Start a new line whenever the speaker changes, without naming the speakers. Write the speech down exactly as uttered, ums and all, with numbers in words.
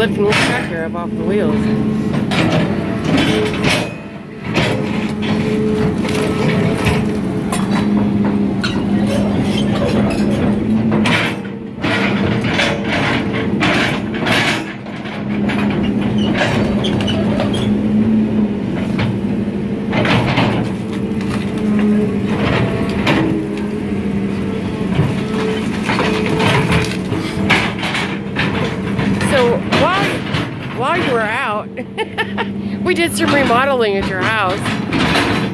lifting this tractor up off the wheels. So while, while you were out, we did some remodeling at your house.